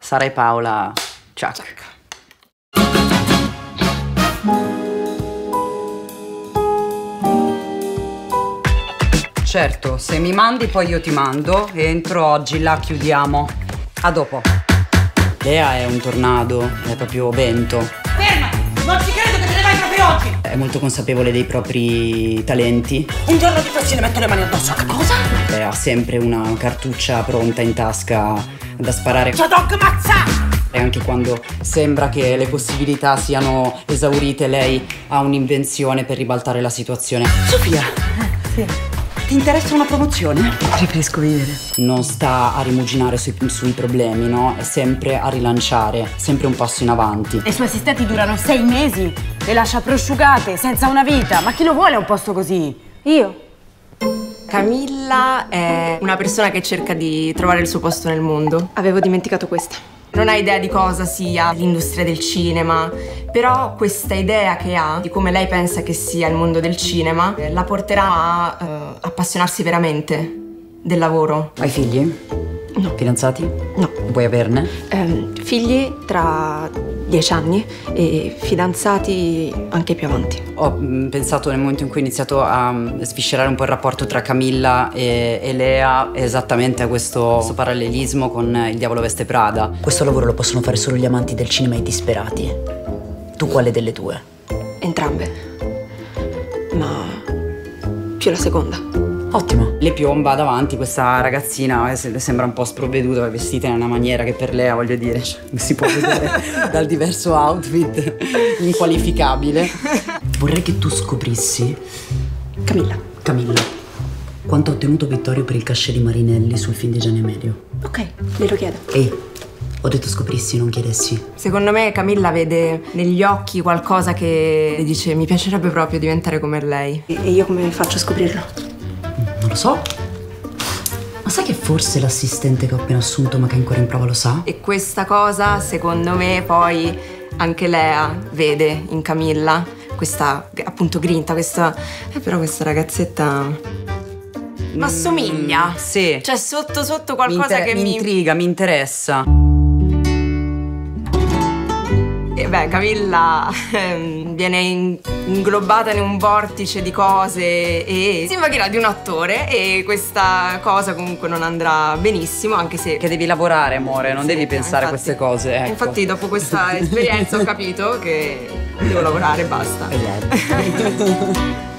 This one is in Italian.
Sara e Paola, ciao. Certo, se mi mandi poi io ti mando. Entro oggi, là chiudiamo. A dopo. Lea è un tornado, è proprio vento. Fermati! Non ci credo che te ne vai proprio oggi! È molto consapevole dei propri talenti. Un giorno di questi le metto le mani addosso, che cosa? Ha sempre una cartuccia pronta in tasca da sparare. Dog mazza! E anche quando sembra che le possibilità siano esaurite, lei ha un'invenzione per ribaltare la situazione. Sofia! Sì. Ti interessa una promozione? Preferisco vivere. Non sta a rimuginare sui problemi, no? È sempre a rilanciare, sempre un passo in avanti. Le sue assistenti durano 6 mesi, le lascia prosciugate, senza una vita. Ma chi lo vuole a un posto così? Io. Camilla è una persona che cerca di trovare il suo posto nel mondo. Avevo dimenticato questa. Non ha idea di cosa sia l'industria del cinema, però questa idea che ha di come lei pensa che sia il mondo del cinema la porterà a appassionarsi veramente del lavoro. Hai figli? No. Fidanzati? No. Vuoi averne? Figli tra 10 anni e fidanzati anche più avanti. Ho pensato nel momento in cui ho iniziato a sviscerare un po' il rapporto tra Camilla e Lea esattamente a questo parallelismo con Il diavolo veste Prada. Questo lavoro lo possono fare solo gli amanti del cinema e i disperati. Tu quale delle due? Entrambe. Ma più la seconda. Ottimo. Le piomba davanti questa ragazzina, sembra un po' sprovveduta, è vestita in una maniera che per Lea, voglio dire, si può vedere dal diverso outfit, inqualificabile. Vorrei che tu scoprissi... Camilla. Quanto ha ottenuto Vittorio per il cachet di Marinelli sul film di Gianni Amelio. Ok, glielo chiedo. Ehi, ho detto scoprissi, non chiedessi. Secondo me Camilla vede negli occhi qualcosa che le dice mi piacerebbe proprio diventare come lei. E io come faccio a scoprirlo? Non lo so. Ma sai che forse l'assistente che ho appena assunto ma che è ancora in prova lo sa? E questa cosa, secondo me, poi anche Lea vede in Camilla questa, appunto, grinta, questa... però questa ragazzetta... Ma assomiglia? Sì. C'è sotto qualcosa che mi intriga, mi interessa. E beh, Camilla viene inglobata in un vortice di cose e si invagherà di un attore e questa cosa comunque non andrà benissimo, anche se... Che devi lavorare, amore, non Sì, devi pensare a infatti. queste cose, ecco. Infatti dopo questa esperienza ho capito che devo lavorare e basta. Esatto.